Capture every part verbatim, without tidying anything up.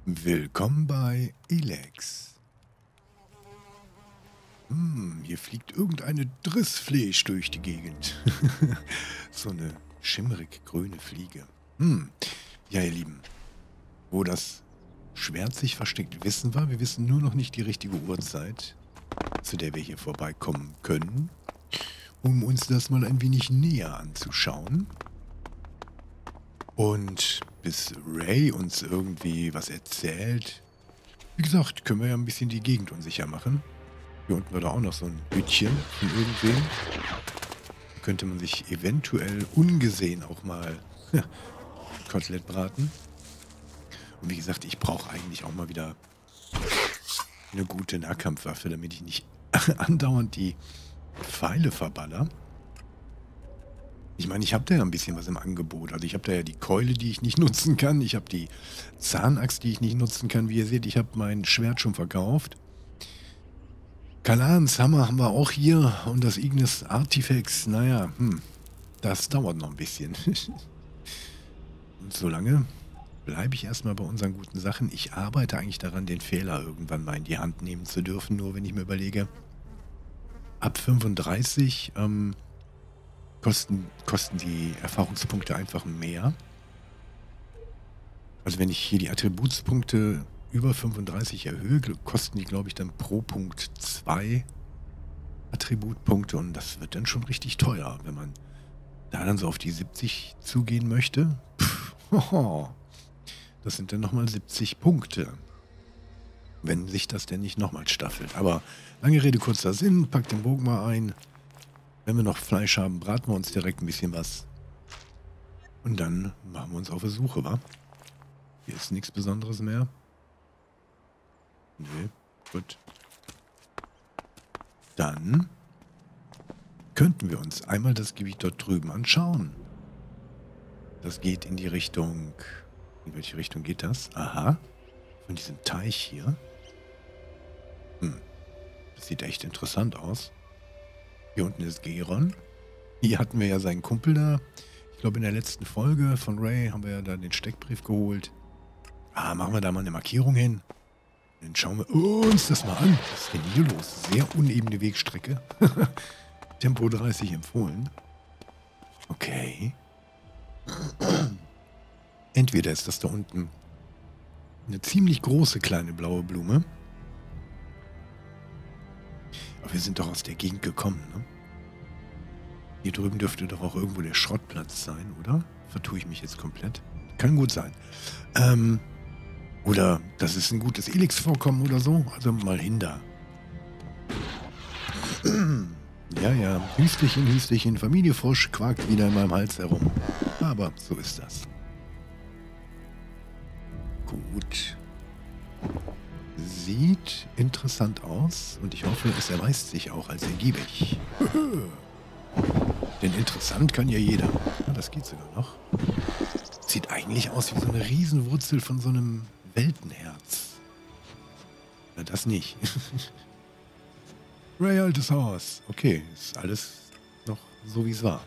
Willkommen bei Elex. Hm, hier fliegt irgendeine Drissfleisch durch die Gegend. So eine schimmerig grüne Fliege. Hm, ja ihr Lieben, wo das Schwert sich versteckt, wissen wir. Wir wissen nur noch nicht die richtige Uhrzeit, zu der wir hier vorbeikommen können, um uns das mal ein wenig näher anzuschauen. Und bis Ray uns irgendwie was erzählt, wie gesagt, können wir ja ein bisschen die Gegend unsicher machen. Hier unten war da auch noch so ein Hütchen von irgendwem. Da könnte man sich eventuell ungesehen auch mal ja, Kotelett braten. Und wie gesagt, ich brauche eigentlich auch mal wieder eine gute Nahkampfwaffe, damit ich nicht andauernd die Pfeile verballer. Ich meine, ich habe da ja ein bisschen was im Angebot. Also ich habe da ja die Keule, die ich nicht nutzen kann. Ich habe die Zahnaxt, die ich nicht nutzen kann. Wie ihr seht, ich habe mein Schwert schon verkauft. Kalans Hammer haben wir auch hier. Und das Ignis Artifex, naja, hm, das dauert noch ein bisschen. Und solange bleibe ich erstmal bei unseren guten Sachen. Ich arbeite eigentlich daran, den Fehler irgendwann mal in die Hand nehmen zu dürfen. Nur wenn ich mir überlege, ab fünfunddreißig, ähm, Kosten, kosten die Erfahrungspunkte einfach mehr. Also wenn ich hier die Attributspunkte über fünfunddreißig erhöhe, kosten die, glaube ich, dann pro Punkt zwei Attributpunkte. Und das wird dann schon richtig teuer, wenn man da dann so auf die siebzig zugehen möchte. Pff, hoho, das sind dann nochmal siebzig Punkte. Wenn sich das denn nicht nochmal staffelt. Aber lange Rede, kurzer Sinn, packt den Bogen mal ein. Wenn wir noch Fleisch haben, braten wir uns direkt ein bisschen was. Und dann machen wir uns auf die Suche, wa? Hier ist nichts Besonderes mehr. Nee, gut. Dann könnten wir uns einmal das Gebiet dort drüben anschauen. Das geht in die Richtung... In welche Richtung geht das? Aha. Von diesem Teich hier. Hm. Das sieht echt interessant aus. Hier unten ist Geron. Hier hatten wir ja seinen Kumpel da. Ich glaube, in der letzten Folge von Ray haben wir ja da den Steckbrief geholt. Ah, machen wir da mal eine Markierung hin. Dann schauen wir uns das mal an. Was ist denn hier los? Sehr unebene Wegstrecke. Tempo dreißig empfohlen. Okay. Entweder ist das da unten eine ziemlich große kleine blaue Blume. Aber wir sind doch aus der Gegend gekommen, ne? Hier drüben dürfte doch auch irgendwo der Schrottplatz sein, oder? Vertue ich mich jetzt komplett? Kann gut sein. Ähm, oder das ist ein gutes Elex-Vorkommen oder so. Also mal hin da. Ja, ja. Hüsterchen, Hüsterchen. Familie Frosch quakt wieder in meinem Hals herum. Aber so ist das. Gut. Sieht interessant aus und ich hoffe, es erweist sich auch als ergiebig. Denn interessant kann ja jeder. Ja, das geht sogar noch. Sieht eigentlich aus wie so eine Riesenwurzel von so einem Weltenherz. Na, das nicht. Ray, altes Haus. Okay, ist alles noch so, wie es war.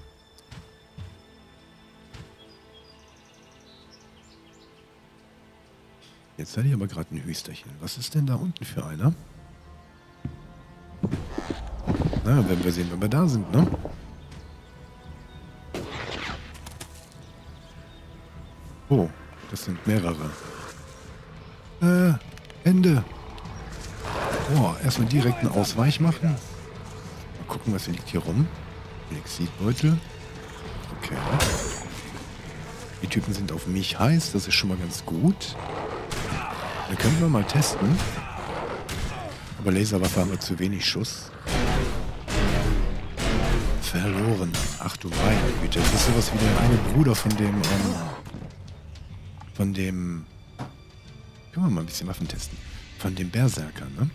Jetzt hatte ich aber gerade ein Hüsterchen. Was ist denn da unten für einer? Na, werden wir sehen, wenn wir da sind, ne? Oh, das sind mehrere. Äh, Ende. Oh, erstmal direkt einen Ausweich machen. Mal gucken, was liegt hier rum. Exitbeutel. Okay. Die Typen sind auf mich heiß, das ist schon mal ganz gut. Dann können wir mal testen. Aber Laserwaffe haben wir zu wenig Schuss. Verloren. Ach du meine Güte. Das ist sowas wie der eine Bruder von dem, ähm, von dem, können wir mal ein bisschen Waffen testen. Von dem Berserker, ne?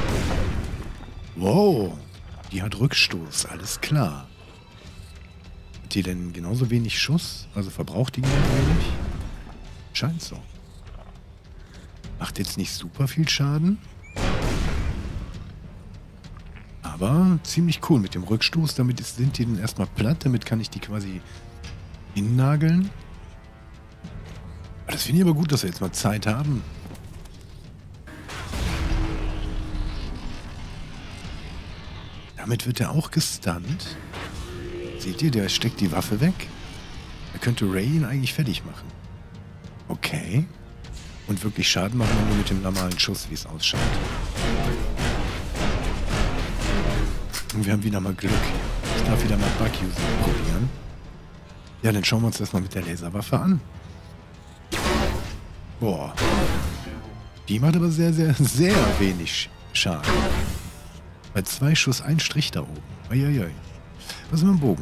Wow. Die hat Rückstoß. Alles klar. Hat die denn genauso wenig Schuss? Also verbraucht die genauso wenig? Scheint so. Macht jetzt nicht super viel Schaden. Aber ziemlich cool mit dem Rückstoß. Damit ist, sind die dann erstmal platt. Damit kann ich die quasi innageln. Das finde ich aber gut, dass wir jetzt mal Zeit haben, Damit wird er auch gestunt. Seht ihr, der steckt die Waffe weg. Er könnte Ray ihn eigentlich fertig machen. Okay. Und wirklich Schaden machen wir nur mit dem normalen Schuss, wie es ausschaut. Und wir haben wieder mal Glück. Ich darf wieder mal Bug-Using probieren. Ja, dann schauen wir uns das mal mit der Laserwaffe an. Boah. Die macht aber sehr, sehr, sehr wenig Schaden. Bei zwei Schuss ein Strich da oben. Uiuiui. Was ist mit dem Bogen?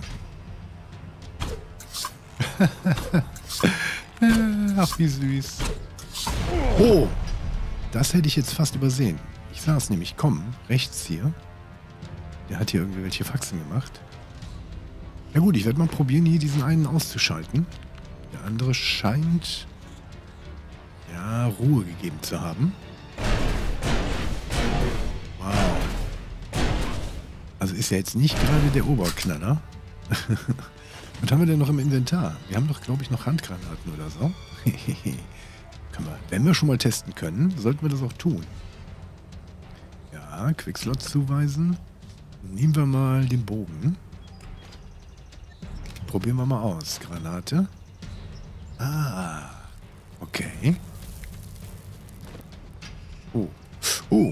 Ach, wie süß. Oh, das hätte ich jetzt fast übersehen. Ich sah es nämlich kommen, rechts hier. Der hat hier irgendwelche Faxen gemacht. Ja gut, ich werde mal probieren, hier diesen einen auszuschalten. Der andere scheint ja Ruhe gegeben zu haben. Wow. Also ist ja jetzt nicht gerade der Oberknaller. Was haben wir denn noch im Inventar? Wir haben doch, glaube ich, noch Handgranaten oder so. Können wir, wenn wir schon mal testen können, sollten wir das auch tun. Ja, Quickslot zuweisen. Nehmen wir mal den Bogen. Probieren wir mal aus. Granate. Ah, okay. Oh, oh.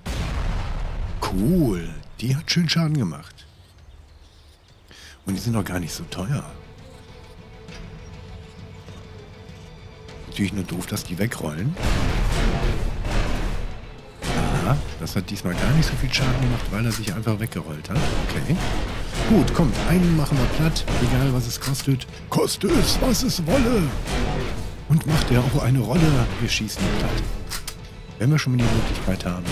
Cool. Die hat schön Schaden gemacht. Und die sind auch gar nicht so teuer. Natürlich nur doof, dass die wegrollen. Aha, das hat diesmal gar nicht so viel Schaden gemacht, weil er sich einfach weggerollt hat. Okay. Gut, kommt, einen machen wir platt, egal was es kostet. Koste es, was es wolle. Und macht er auch eine Rolle, wir schießen ihn platt. Wenn wir schon mal die Möglichkeit haben.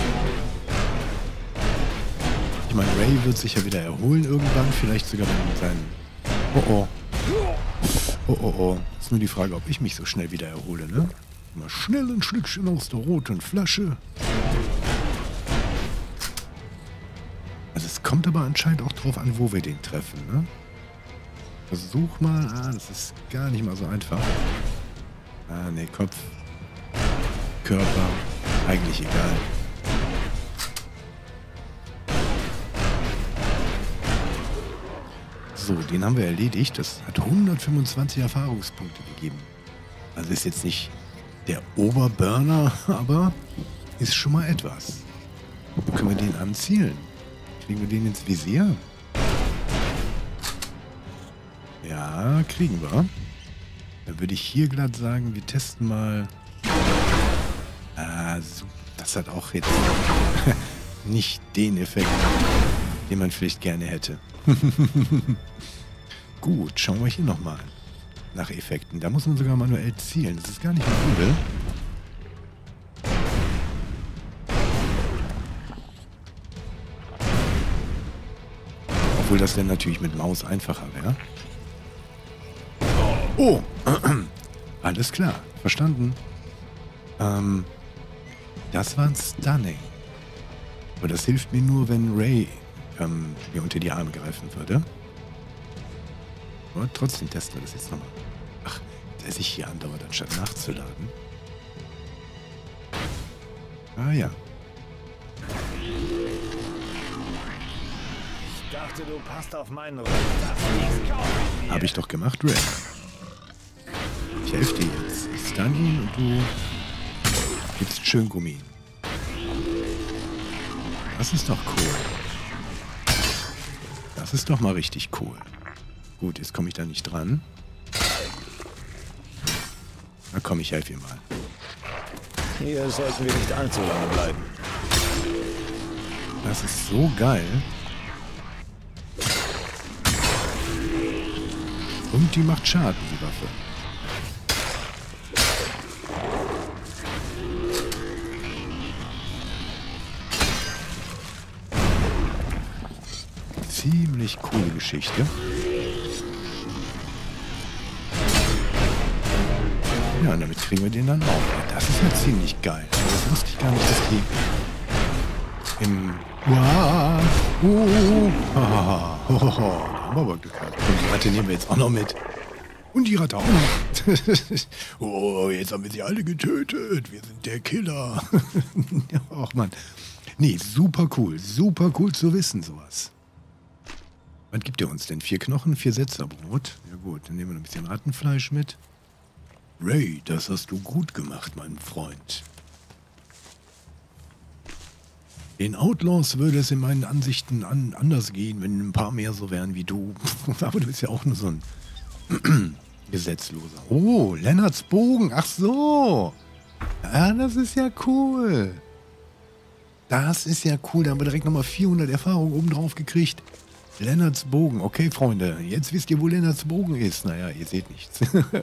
Ich meine, Ray wird sich ja wieder erholen irgendwann, vielleicht sogar mit seinen... Oh oh. Oh oh oh. Ist nur die Frage, ob ich mich so schnell wieder erhole, ne? Mal schnell ein Schlückchen aus der roten Flasche. Also es kommt aber anscheinend auch drauf an, wo wir den treffen, ne? Versuch mal... Ah, das ist gar nicht mal so einfach. Ah, ne, Kopf. Körper. Eigentlich egal. So, den haben wir erledigt. Das hat hundertfünfundzwanzig Erfahrungspunkte gegeben. Also ist jetzt nicht der Oberburner, aber ist schon mal etwas. Wo können wir den anzielen? Kriegen wir den ins Visier? Ja, kriegen wir. Dann würde ich hier glatt sagen, wir testen mal... Ah, so, das hat auch jetzt nicht den Effekt, den man vielleicht gerne hätte. Gut, schauen wir hier nochmal nach Effekten. Da muss man sogar manuell zielen. Das ist gar nicht mal übel. Obwohl das dann natürlich mit Maus einfacher wäre. Oh! Alles klar, verstanden. Ähm, das war ein Stunning. Aber das hilft mir nur, wenn Ray ähm, mir unter die Arme greifen würde. Aber trotzdem testen wir das jetzt nochmal. Ach, der sich hier andauert, anstatt nachzuladen. Ah ja. Ich dachte, du passt auf meinen Rücken. Habe ich doch gemacht, Ray. Ich helfe dir jetzt. Ich stun ihn und du gibst schön Gummi. Das ist doch cool. Das ist doch mal richtig cool. Gut, jetzt komme ich da nicht dran. Na komm, ich helfe ihm mal. Hier sollten wir nicht allzu lange bleiben. Das ist so geil. Und die macht Schaden, die Waffe. Ziemlich coole Geschichte. Ja, und damit kriegen wir den dann auch. Das ist ja ziemlich geil. Das wusste ich gar nicht, dass die im... Wow, uh, haha, oh, oh, oh, da haben wir aber Glück gehabt. Und die Ratte nehmen wir jetzt auch noch mit. Und die Ratte auch noch. Oh, jetzt haben wir sie alle getötet. Wir sind der Killer. Ach, Mann. Nee, super cool. Super cool zu wissen, sowas. Was gibt er uns denn? Vier Knochen, vier Setzerbrot. Ja gut, dann nehmen wir noch ein bisschen Rattenfleisch mit. Ray, das hast du gut gemacht, mein Freund. Den Outlaws würde es in meinen Ansichten an, anders gehen, wenn ein paar mehr so wären wie du. Aber du bist ja auch nur so ein Gesetzloser. Oh, Lennarts Bogen. Ach so. Ja, das ist ja cool. Das ist ja cool. Da haben wir direkt nochmal vierhundert Erfahrungen obendrauf gekriegt. Lennarts Bogen. Okay, Freunde. Jetzt wisst ihr, wo Lennarts Bogen ist. Naja, ihr seht nichts.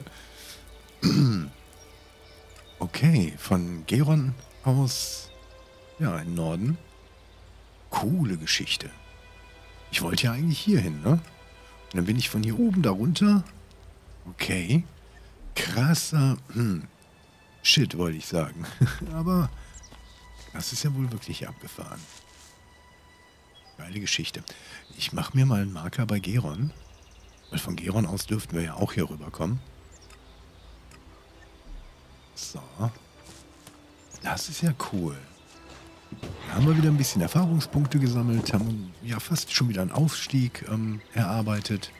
Okay, von Geron aus, ja, im Norden. Coole Geschichte. Ich wollte ja eigentlich hier hin, ne? Und dann bin ich von hier oben da runter. Okay. Krasser, hm. Shit, wollte ich sagen. Aber das ist ja wohl wirklich abgefahren. Geile Geschichte. Ich mache mir mal einen Marker bei Geron. Weil von Geron aus dürften wir ja auch hier rüberkommen. So. Das ist ja cool. Da haben wir wieder ein bisschen Erfahrungspunkte gesammelt, haben ja fast schon wieder einen Aufstieg ähm, erarbeitet.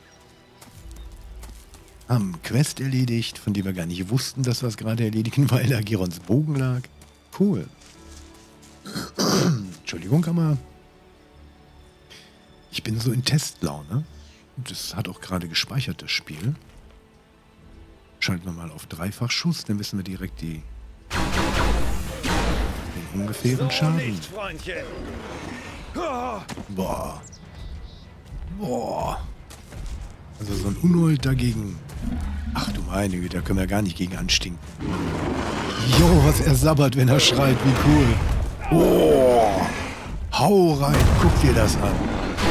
Haben Quest erledigt, von dem wir gar nicht wussten, dass wir es gerade erledigen, weil da Gerons Bogen lag. Cool. Entschuldigung, aber ich bin so in Testlaune. Und das hat auch gerade gespeichert, das Spiel. Schalten wir mal auf Dreifachschuss, dann wissen wir direkt die den ungefähren Schaden. Boah. Boah. Also so ein Unhold dagegen. Ach du meine Güte, da können wir gar nicht gegen anstinken. Jo, was er sabbert, wenn er schreit, wie cool. Oh. Hau rein, guck dir das an.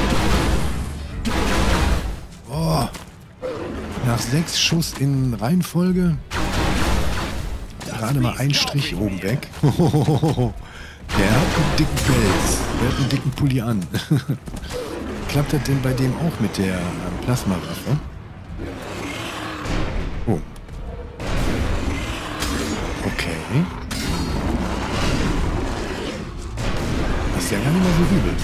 Oh. Nach sechs Schuss in Reihenfolge. Gerade mal ein Strich oben weg. Der hat einen dicken Pelz. Der hat einen dicken Pulli an. Klappt das denn bei dem auch mit der ähm, Plasmawaffe? Oh. Okay. Das ist ja gar nicht mal so übel.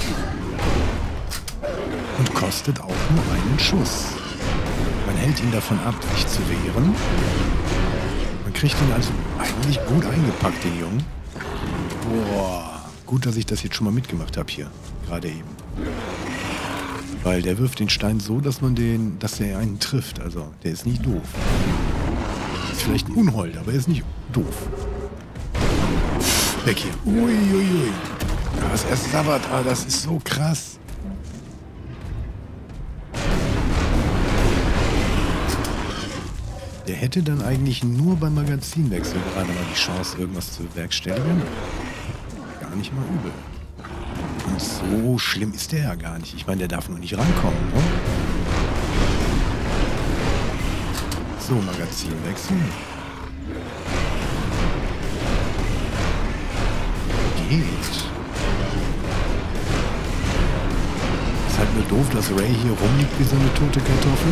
Und kostet auch nur einen Schuss. Man hält ihn davon ab, sich zu wehren. Man kriegt ihn also eigentlich gut eingepackt, den Jungen. Boah. Gut, dass ich das jetzt schon mal mitgemacht habe hier. Gerade eben. Weil der wirft den Stein so, dass man den, dass der einen trifft. Also, der ist nicht doof. Ist vielleicht ein Unhold, aber er ist nicht doof. Weg hier. Uiuiui. Ui, ui. Was er sabbert, ah, das ist so krass. Der hätte dann eigentlich nur beim Magazinwechsel gerade mal die Chance, irgendwas zu bewerkstelligen. Gar nicht mal übel. Und so schlimm ist der ja gar nicht. Ich meine, der darf nur nicht rankommen, ne? So, Magazinwechsel. Geht. Ist halt nur doof, dass Ray hier rumliegt wie so eine tote Kartoffel.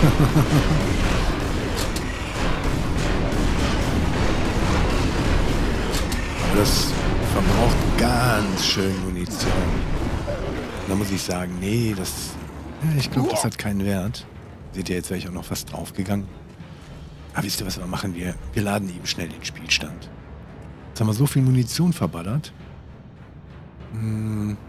Das verbraucht ganz schön Munition. Da muss ich sagen, nee, das, ja, ich glaube, das hat keinen Wert. Seht ihr, jetzt wäre ich auch noch fast draufgegangen. Aber wisst ihr, was wir machen? Wir, wir laden eben schnell den Spielstand. Jetzt haben wir so viel Munition verballert. Hm.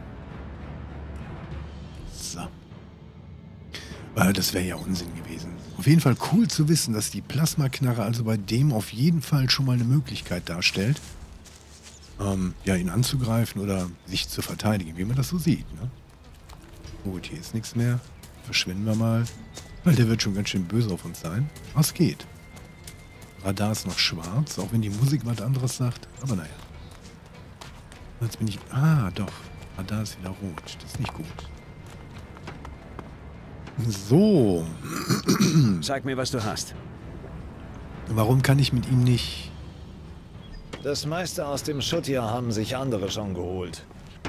So. Weil das wäre ja Unsinn gewesen. Auf jeden Fall cool zu wissen, dass die Plasmaknarre also bei dem auf jeden Fall schon mal eine Möglichkeit darstellt. Ähm, ja, ihn anzugreifen oder sich zu verteidigen, wie man das so sieht. Ne? Gut, hier ist nichts mehr. Verschwinden wir mal. Weil der wird schon ganz schön böse auf uns sein. Was geht? Radar ist noch schwarz, auch wenn die Musik was anderes sagt. Aber naja. Jetzt bin ich... Ah, doch. Radar ist wieder rot. Das ist nicht gut. So. Sag mir, was du hast. Warum kann ich mit ihm nicht... Das meiste aus dem Schutt hier haben sich andere schon geholt.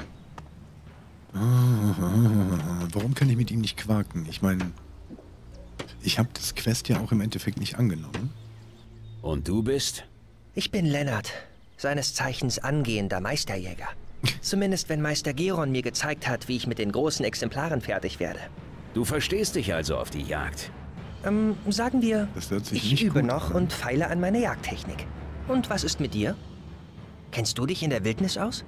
Warum kann ich mit ihm nicht quaken? Ich meine, ich habe das Quest ja auch im Endeffekt nicht angenommen. Und du bist? Ich bin Lennart, seines Zeichens angehender Meisterjäger. Zumindest wenn Meister Geron mir gezeigt hat, wie ich mit den großen Exemplaren fertig werde. Du verstehst dich also auf die Jagd. Ähm, sagen wir, Das hört sich ich nicht übe gut noch an. und feile an meiner Jagdtechnik. Und was ist mit dir? Kennst du dich in der Wildnis aus?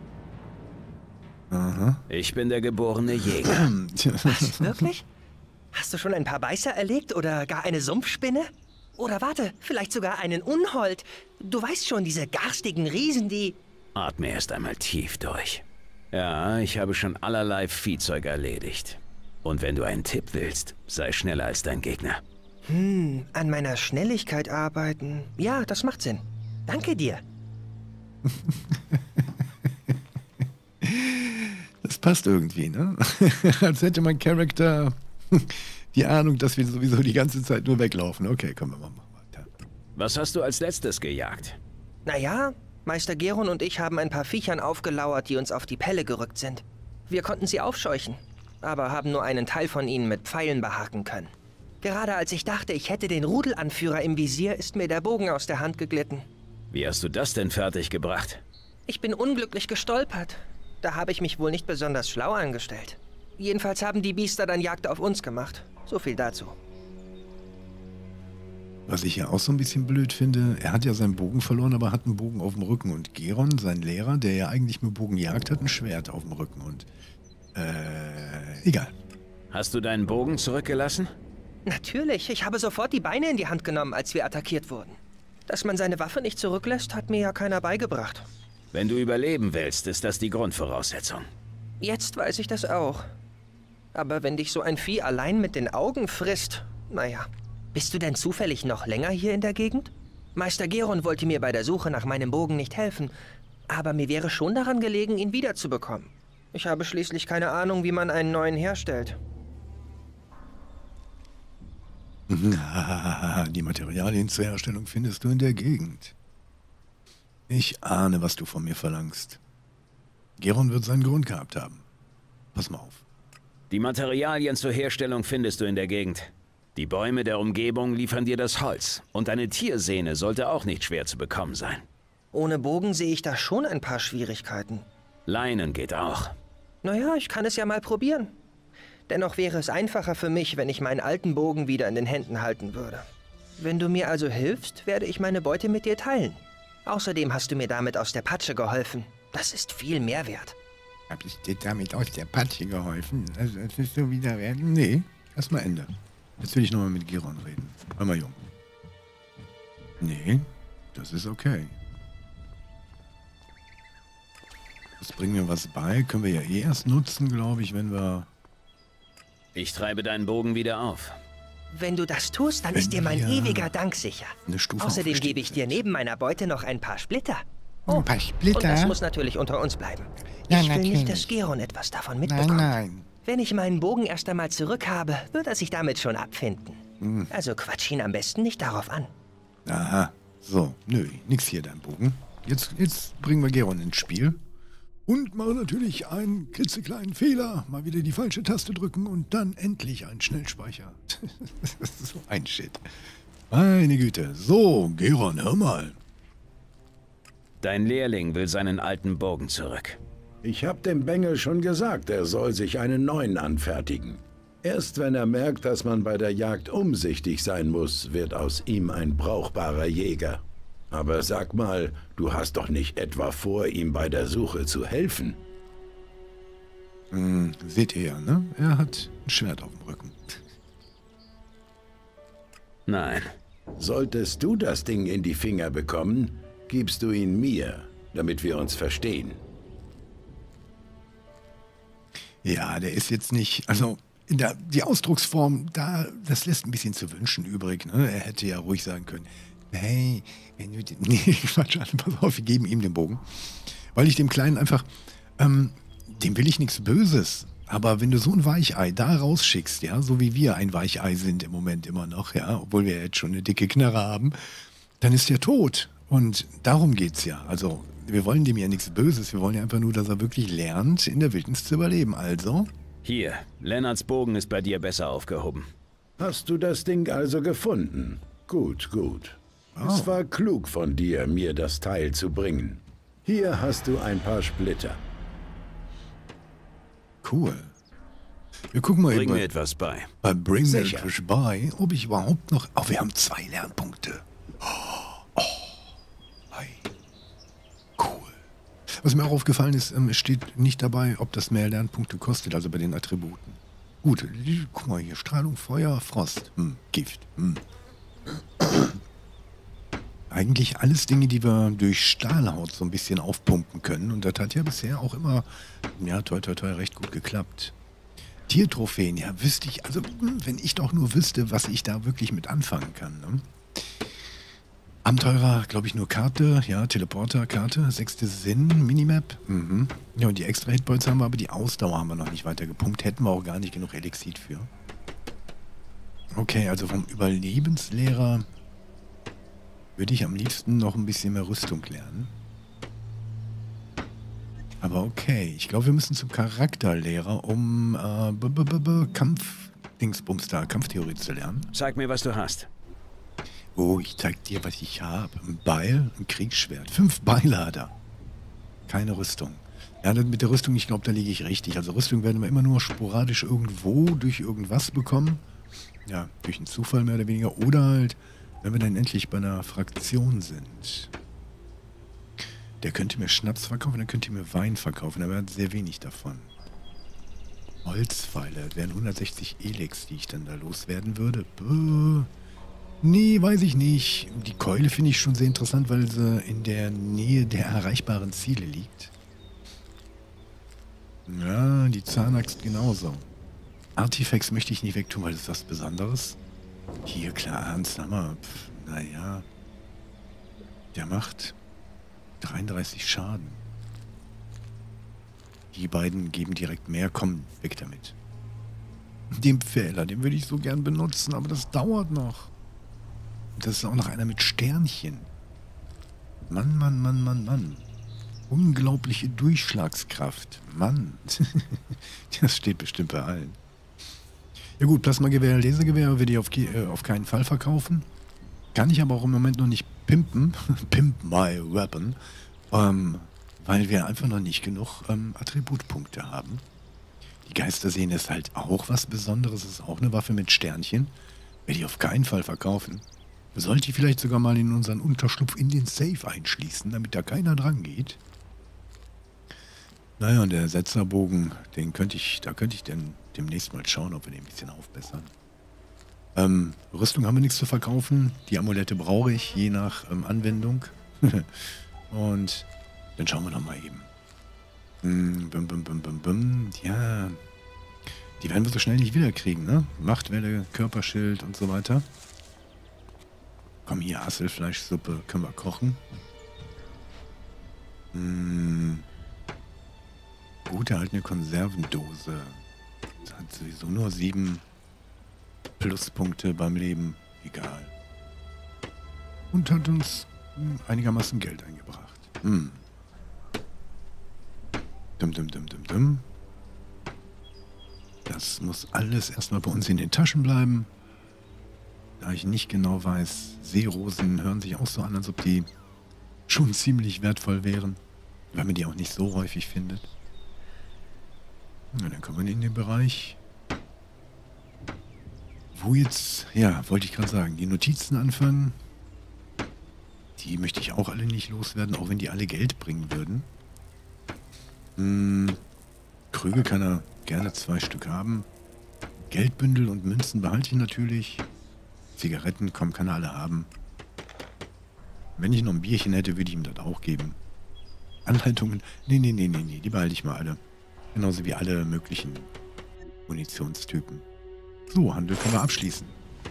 Aha. Ich bin der geborene Jäger. Was, wirklich? Hast du schon ein paar Beißer erlegt oder gar eine Sumpfspinne? Oder warte, vielleicht sogar einen Unhold. Du weißt schon, diese garstigen Riesen, die... Atme erst einmal tief durch. Ja, ich habe schon allerlei Viehzeug erledigt. Und wenn du einen Tipp willst, sei schneller als dein Gegner. Hm, an meiner Schnelligkeit arbeiten. Ja, das macht Sinn. Danke dir. Das passt irgendwie, ne? Als hätte mein Charakter die Ahnung, dass wir sowieso die ganze Zeit nur weglaufen. Okay, kommen wir mal weiter. Was hast du als letztes gejagt? Naja, Meister Geron und ich haben ein paar Viechern aufgelauert, die uns auf die Pelle gerückt sind. Wir konnten sie aufscheuchen, aber haben nur einen Teil von ihnen mit Pfeilen behaken können. Gerade als ich dachte, ich hätte den Rudelanführer im Visier, ist mir der Bogen aus der Hand geglitten. Wie hast du das denn fertiggebracht? Ich bin unglücklich gestolpert. Da habe ich mich wohl nicht besonders schlau angestellt. Jedenfalls haben die Biester dann Jagd auf uns gemacht. So viel dazu. Was ich ja auch so ein bisschen blöd finde, er hat ja seinen Bogen verloren, aber hat einen Bogen auf dem Rücken. Und Geron, sein Lehrer, der ja eigentlich mit Bogen jagt, hat ein Schwert auf dem Rücken. Und, äh, egal. Hast du deinen Bogen zurückgelassen? Natürlich, ich habe sofort die Beine in die Hand genommen, als wir attackiert wurden. Dass man seine Waffe nicht zurücklässt, hat mir ja keiner beigebracht. Wenn du überleben willst, ist das die Grundvoraussetzung. Jetzt weiß ich das auch. Aber wenn dich so ein Vieh allein mit den Augen frisst, naja. Bist du denn zufällig noch länger hier in der Gegend? Meister Geron wollte mir bei der Suche nach meinem Bogen nicht helfen, aber mir wäre schon daran gelegen, ihn wiederzubekommen. Ich habe schließlich keine Ahnung, wie man einen neuen herstellt. Die Materialien zur Herstellung findest du in der Gegend. Ich ahne, was du von mir verlangst. Geron wird seinen Grund gehabt haben. Pass mal auf. Die Materialien zur Herstellung findest du in der Gegend. Die Bäume der Umgebung liefern dir das Holz. Und eine Tiersehne sollte auch nicht schwer zu bekommen sein. Ohne Bogen sehe ich da schon ein paar Schwierigkeiten. Leinen geht auch. Naja, ich kann es ja mal probieren. Dennoch wäre es einfacher für mich, wenn ich meinen alten Bogen wieder in den Händen halten würde. Wenn du mir also hilfst, werde ich meine Beute mit dir teilen. Außerdem hast du mir damit aus der Patsche geholfen. Das ist viel mehr wert. Hab ich dir damit aus der Patsche geholfen? Also, das ist so wieder werden? Nee, erstmal Ende. Jetzt will ich nochmal mit Geron reden. Hör mal, Jung. Nee, das ist okay. Das bringt mir was bei. Können wir ja eh erst nutzen, glaube ich, wenn wir... Ich treibe deinen Bogen wieder auf. Wenn du das tust, dann Wenn ist dir mein wir ewiger Dank sicher. eine Stufe Außerdem aufgestiegen gebe ich dir sind. neben meiner Beute noch ein paar Splitter. Ein paar Splitter? Und das muss natürlich unter uns bleiben. Ja, ich will natürlich. nicht, dass Geron etwas davon Nein, mitbekommt. nein. Wenn ich meinen Bogen erst einmal zurück habe, wird er sich damit schon abfinden. Hm. Also quatsch ihn am besten nicht darauf an. Aha. So, nö, nix hier, dein Bogen. Jetzt, jetzt bringen wir Geron ins Spiel. Und machen natürlich einen klitzekleinen Fehler. Mal wieder die falsche Taste drücken und dann endlich einen Schnellspeicher. Das ist so ein Shit. Meine Güte. So, Geron, hör mal. Dein Lehrling will seinen alten Bogen zurück. Ich hab dem Bengel schon gesagt, er soll sich einen neuen anfertigen. Erst wenn er merkt, dass man bei der Jagd umsichtig sein muss, wird aus ihm ein brauchbarer Jäger. Aber sag mal, du hast doch nicht etwa vor, ihm bei der Suche zu helfen? Hm, seht ihr ja, ne? Er hat ein Schwert auf dem Rücken. Nein. Solltest du das Ding in die Finger bekommen, gibst du ihn mir, damit wir uns verstehen. Ja, der ist jetzt nicht, also in der, die Ausdrucksform, da, das lässt ein bisschen zu wünschen übrig. Ne? Er hätte ja ruhig sagen können, hey, wenn du, nee, Quatsch, pass auf, wir geben ihm den Bogen. Weil ich dem Kleinen einfach, ähm, dem will ich nichts Böses. Aber wenn du so ein Weichei da rausschickst, ja, so wie wir ein Weichei sind im Moment immer noch, ja, obwohl wir jetzt schon eine dicke Knarre haben, dann ist der tot. Und darum geht's ja. Also, wir wollen dem ja nichts Böses. Wir wollen ja einfach nur, dass er wirklich lernt, in der Wildnis zu überleben. Also. Hier, Lennarts Bogen ist bei dir besser aufgehoben. Hast du das Ding also gefunden? Gut, gut. Oh. Es war klug von dir, mir das Teil zu bringen. Hier hast du ein paar Splitter. Cool. Wir gucken mal Bring eben mir bei, etwas bei. bei Bring Me Sicher. Etwas bei, ob ich überhaupt noch... Oh, wir haben zwei Lernpunkte. Oh, ei. Cool. Was mir auch aufgefallen ist, ähm, es steht nicht dabei, ob das mehr Lernpunkte kostet, also bei den Attributen. Gut, die- guck mal hier, Strahlung, Feuer, Frost, hm, Gift. Hm. Eigentlich alles Dinge, die wir durch Stahlhaut so ein bisschen aufpumpen können. Und das hat ja bisher auch immer, ja, toi, toi, toi, recht gut geklappt. Tiertrophäen, ja, wüsste ich, also hm, wenn ich doch nur wüsste, was ich da wirklich mit anfangen kann. Ne? Abenteurer, glaube ich, nur Karte, ja, Teleporter, Karte, sechste Sinn, Minimap. Mhm. Ja, und die extra Hitpoints haben wir, aber die Ausdauer haben wir noch nicht weiter gepumpt. Hätten wir auch gar nicht genug Elixir für. Okay, also vom Überlebenslehrer würde ich am liebsten noch ein bisschen mehr Rüstung lernen. Aber okay, ich glaube, wir müssen zum Charakterlehrer, um äh, b -b -b -b Kampf-Dingsbums da, Kampftheorie zu lernen. Zeig mir, was du hast. Oh, ich zeig dir, was ich habe. Ein Beil, ein Kriegsschwert. Fünf Beile hat er. Keine Rüstung. Ja, das mit der Rüstung, ich glaube, da liege ich richtig. Also Rüstung werden wir immer nur sporadisch irgendwo durch irgendwas bekommen. Ja, durch einen Zufall mehr oder weniger. Oder halt, wenn wir dann endlich bei einer Fraktion sind. Der könnte mir Schnaps verkaufen, der könnte mir Wein verkaufen, aber er hat sehr wenig davon. Holzpfeile, das wären hundertsechzig Elex, die ich dann da loswerden würde. Bäh. Nee, weiß ich nicht. Die Keule finde ich schon sehr interessant, weil sie in der Nähe der erreichbaren Ziele liegt. Ja, die Zahnaxt genauso. Artifacts möchte ich nicht wegtun, weil das ist was Besonderes. Hier, klar, Ernsthammer. Pff, naja. Der macht dreiunddreißig Schaden. Die beiden geben direkt mehr. Komm, weg damit. Den Pfähler, den würde ich so gern benutzen, aber das dauert noch. Das ist auch noch einer mit Sternchen. Mann, Mann, Mann, Mann, Mann. Unglaubliche Durchschlagskraft. Mann. Das steht bestimmt bei allen. Ja gut, Plasmagewehr, Lasergewehr würde ich auf, äh, auf keinen Fall verkaufen. Kann ich aber auch im Moment noch nicht pimpen. Pimp my weapon. Ähm, weil wir einfach noch nicht genug ähm, Attributpunkte haben. Die Geistersehne ist halt auch was Besonderes. Ist auch eine Waffe mit Sternchen. Werde ich auf keinen Fall verkaufen. Sollte ich vielleicht sogar mal in unseren Unterschlupf in den Safe einschließen, damit da keiner dran geht. Naja, und der Setzerbogen, den könnte ich, da könnte ich dann demnächst mal schauen, ob wir den ein bisschen aufbessern. Ähm, Rüstung haben wir nichts zu verkaufen. Die Amulette brauche ich, je nach ähm, Anwendung. Und dann schauen wir noch mal eben. Hm, bum, bum, bum, bum, bum. Ja, die werden wir so schnell nicht wiederkriegen, ne? Machtwelle, Körperschild und so weiter. Komm hier, Hasselfleischsuppe, können wir kochen. Hm. Gut erhaltene Konservendose. Das hat sowieso nur sieben Pluspunkte beim Leben. Egal. Und hat uns hm, einigermaßen Geld eingebracht. Hm. Dum, dum, dum, dum, dum. Das muss alles erstmal bei uns in den Taschen bleiben. Da ich nicht genau weiß, Seerosen hören sich auch so an, als ob die schon ziemlich wertvoll wären. Weil man die auch nicht so häufig findet. Na, dann kommen wir in den Bereich, wo jetzt, ja, wollte ich gerade sagen, die Notizen anfangen. Die möchte ich auch alle nicht loswerden, auch wenn die alle Geld bringen würden. Hm, Krüge kann er gerne zwei Stück haben. Geldbündel und Münzen behalte ich natürlich. Zigaretten, komm, kann er alle haben. Wenn ich noch ein Bierchen hätte, würde ich ihm das auch geben. Anleitungen, nee, nee, nee, nee, nee, die behalte ich mal alle. Genauso wie alle möglichen Munitionstypen. So, Handel können wir abschließen.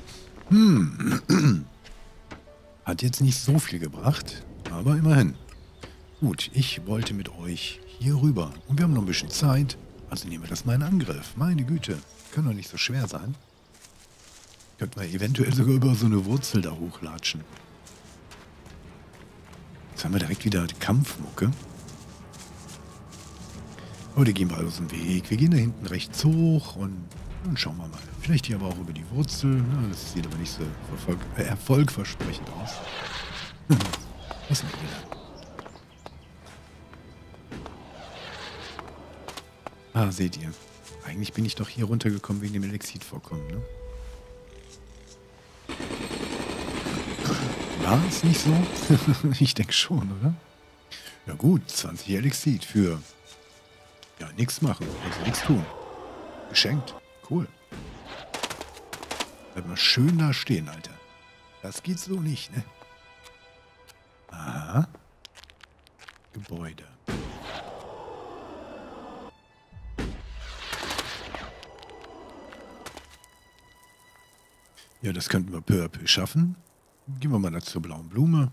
Hm. Hat jetzt nicht so viel gebracht, aber immerhin. Gut, ich wollte mit euch hier rüber. Und wir haben noch ein bisschen Zeit. Also nehmen wir das mal in Angriff. Meine Güte, kann doch nicht so schwer sein. Könnten wir eventuell sogar über so eine Wurzel da hochlatschen. Jetzt haben wir direkt wieder die Kampfmucke. Aber die gehen wir aus dem Weg. Wir gehen da hinten rechts hoch und dann schauen wir mal. Vielleicht hier aber auch über die Wurzel. Na, das sieht aber nicht so erfolg äh, erfolgversprechend aus. Was machen wir da? Ah, seht ihr. Eigentlich bin ich doch hier runtergekommen wegen dem Elixid-Vorkommen, ne? War es nicht so? Ich denke schon, oder? Ja gut, zwanzig Elixid für... Ja, nichts machen, also nichts tun. Geschenkt. Cool. Bleib mal schön da stehen, Alter. Das geht so nicht, ne? Aha. Gebäude. Ja, das könnten wir peu à peu schaffen. Gehen wir mal da zur blauen Blume.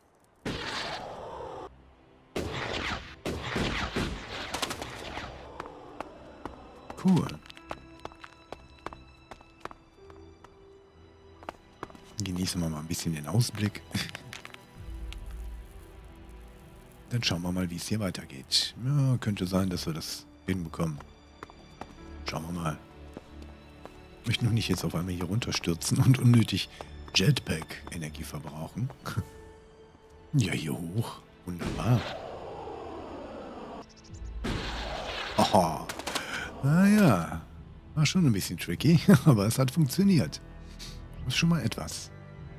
Cool. Genießen wir mal ein bisschen den Ausblick. Dann schauen wir mal, wie es hier weitergeht. Ja, könnte sein, dass wir das hinbekommen. Schauen wir mal. Ich möchte noch nicht jetzt auf einmal hier runterstürzen und unnötig Jetpack-Energie verbrauchen. Ja, hier hoch. Wunderbar. Aha. Naja. War schon ein bisschen tricky, aber es hat funktioniert. Das ist schon mal etwas.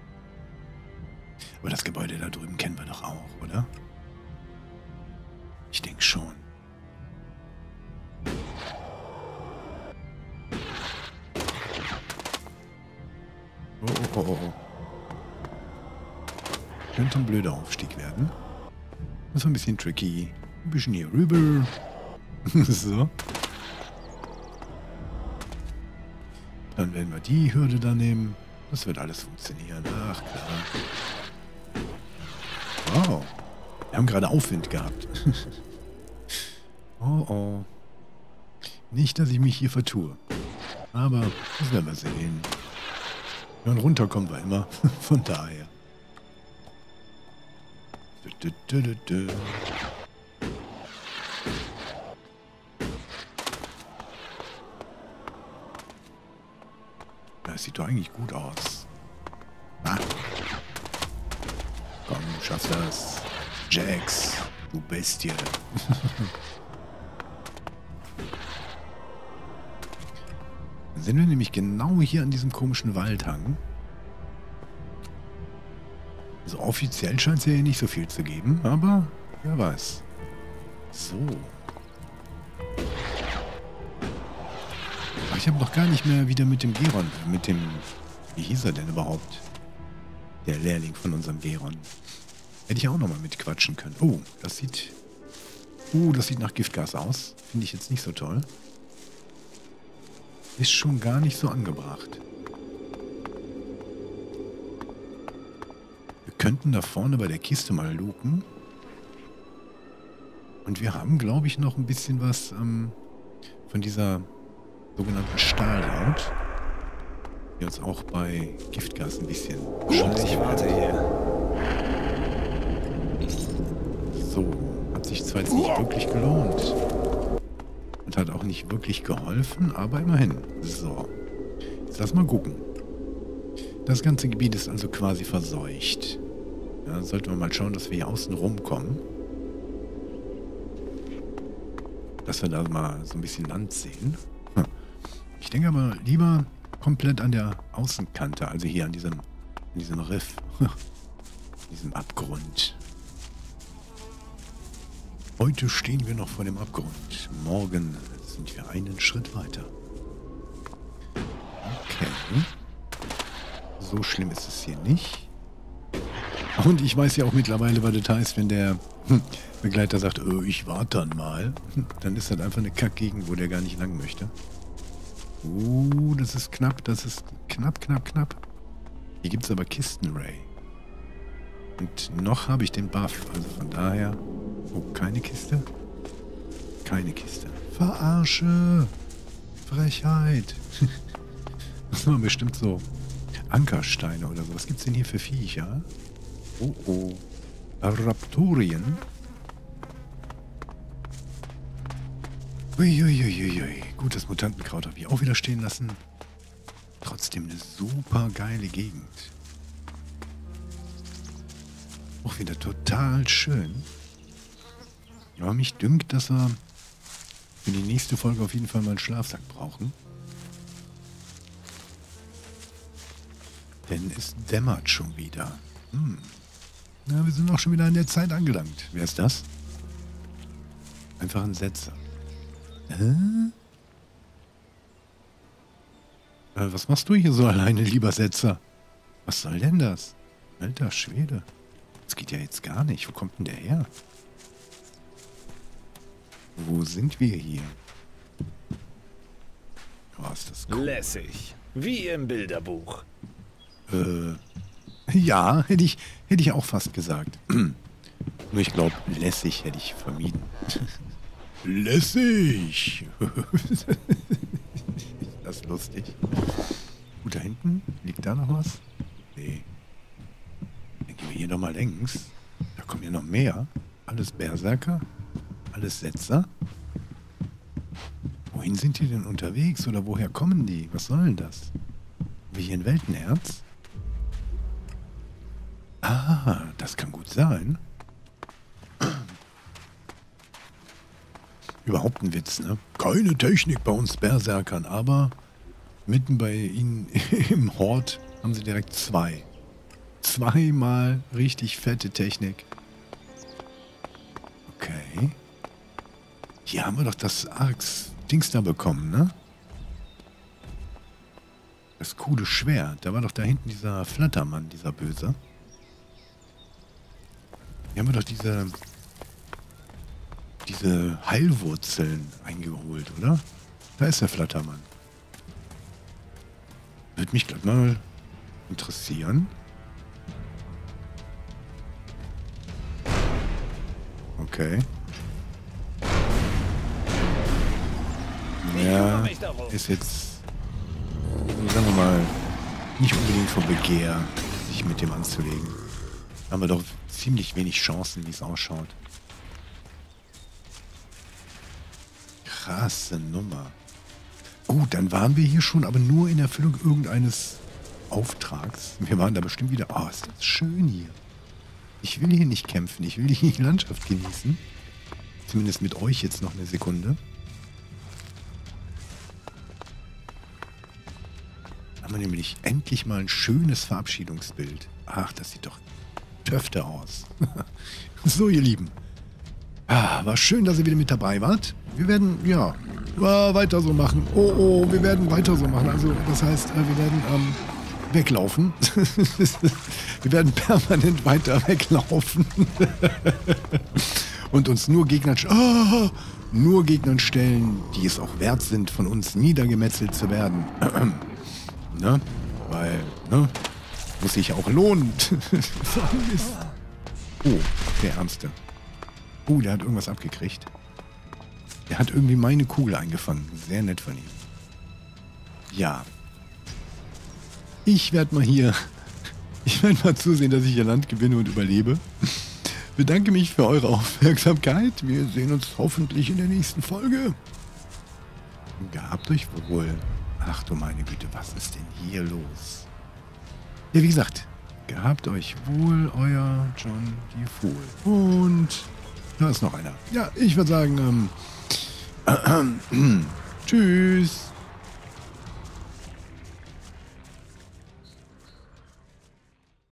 Aber das Gebäude da drüben kennen wir doch auch, oder? Ich denke schon. Oh, oh, oh, oh. Könnte ein blöder Aufstieg werden. Das ist ein bisschen tricky. Ein bisschen hier rüber. So. Dann werden wir die Hürde da nehmen. Das wird alles funktionieren. Ach, klar. Wow. Wir haben gerade Aufwind gehabt. Oh, oh. Nicht, dass ich mich hier vertue. Aber das werden wir sehen. Ja, und runter kommen wir immer. Von daher. Dö, dö, dö, dö. Das sieht doch eigentlich gut aus. Ah. Komm, du schaffst das. Jax, du Bestie. Dann sind wir nämlich genau hier an diesem komischen Waldhang. Also offiziell scheint es ja hier nicht so viel zu geben, aber wer weiß. So. Ach, ich habe noch gar nicht mehr wieder mit dem Geron, mit dem, wie hieß er denn überhaupt? Der Lehrling von unserem Geron. Hätte ich auch nochmal mitquatschen können. Oh, das sieht, uh, das sieht nach Giftgas aus. Finde ich jetzt nicht so toll. Ist schon gar nicht so angebracht. Wir könnten da vorne bei der Kiste mal luken. Und wir haben, glaube ich, noch ein bisschen was ähm, von dieser sogenannten Stahlhaut, die uns auch bei Giftgas ein bisschen schützt. Ich warte hier. So, hat sich zwar jetzt nicht wirklich gelohnt. Und hat auch nicht wirklich geholfen, aber immerhin. So, jetzt lass mal gucken. Das ganze Gebiet ist also quasi verseucht. Ja, sollten wir mal schauen, dass wir hier außen rumkommen. Dass wir da mal so ein bisschen Land sehen. Hm. Ich denke aber lieber komplett an der Außenkante, also hier an diesem, an diesem Riff. Diesem Abgrund. Heute stehen wir noch vor dem Abgrund. Morgen sind wir einen Schritt weiter. Okay. So schlimm ist es hier nicht. Und ich weiß ja auch mittlerweile, was das heißt, wenn der Begleiter sagt, oh, ich warte dann mal. Dann ist das einfach eine Kackgegend, wo der gar nicht lang möchte. Uh, das ist knapp, das ist knapp, knapp, knapp. Hier gibt es aber Kisten, Ray. Und noch habe ich den Buff, also von daher... Oh, keine Kiste? Keine Kiste. Verarsche! Frechheit! Das waren bestimmt so Ankersteine oder so. Was gibt's denn hier für Viecher? Oh, oh. Raptorien? Uiuiuiui. Gut, das Mutantenkraut habe ich auch wieder stehen lassen. Trotzdem eine super geile Gegend. Auch wieder total schön. Aber mich dünkt, dass wir für die nächste Folge auf jeden Fall mal einen Schlafsack brauchen. Denn es dämmert schon wieder. Hm. Na, wir sind auch schon wieder an der Zeit angelangt. Wer ist das? Einfach ein Setzer. Hä? Äh, was machst du hier so alleine, lieber Setzer? Was soll denn das? Alter Schwede. Das geht ja jetzt gar nicht. Wo kommt denn der her? Wo sind wir hier? Oh, ist das cool. Lässig. Wie im Bilderbuch. Äh, ja, hätte ich, hätte ich auch fast gesagt. Nur ich glaube, lässig hätte ich vermieden. Lässig! Das ist lustig. Gut, da hinten? Liegt da noch was? Nee. Dann gehen wir hier nochmal längs. Da kommen ja noch mehr. Alles Berserker. Alles Setzer. Wohin sind die denn unterwegs? Oder woher kommen die? Was soll denn das? Wie hier ein Weltenherz? Ah, das kann gut sein. Überhaupt ein Witz, ne? Keine Technik bei uns Berserkern, aber mitten bei ihnen im Hort haben sie direkt zwei. Zweimal richtig fette Technik. Okay. Hier haben wir doch das Arx-Dings da bekommen, ne? Das coole Schwert. Da war doch da hinten dieser Flattermann, dieser Böse. Hier haben wir doch diese... diese Heilwurzeln eingeholt, oder? Da ist der Flattermann. Würde mich gerade mal interessieren. Okay. Ja, ist jetzt, sagen wir mal, nicht unbedingt vom Begehr, sich mit dem anzulegen. Da haben wir doch ziemlich wenig Chancen, wie es ausschaut. Krasse Nummer. Gut, dann waren wir hier schon, aber nur in Erfüllung irgendeines Auftrags. Wir waren da bestimmt wieder... Oh, ist das schön hier. Ich will hier nicht kämpfen. Ich will die Landschaft genießen. Zumindest mit euch jetzt noch eine Sekunde. Haben wir nämlich endlich mal ein schönes Verabschiedungsbild. Ach, das sieht doch töfte aus. So, ihr Lieben. Ah, war schön, dass ihr wieder mit dabei wart. Wir werden, ja, weiter so machen. Oh, oh, wir werden weiter so machen. Also, das heißt, wir werden ähm, weglaufen. Wir werden permanent weiter weglaufen. Und uns nur Gegnern, oh, nur Gegnern stellen, die es auch wert sind, von uns niedergemetzelt zu werden. Ne? Weil, ne? Muss sich auch lohnen. Oh, der Ärmste. Oh, der hat irgendwas abgekriegt. Der hat irgendwie meine Kugel eingefangen. Sehr nett von ihm. Ja. Ich werde mal hier... Ich werde mal zusehen, dass ich hier Land gewinne und überlebe. Bedanke mich für eure Aufmerksamkeit. Wir sehen uns hoffentlich in der nächsten Folge. Gehabt euch wohl. Ach du meine Güte, was ist denn hier los? Ja, wie gesagt, gehabt euch wohl, euer John D. Fool. Und da ist noch einer. Ja, ich würde sagen, ähm, äh, äh, tschüss.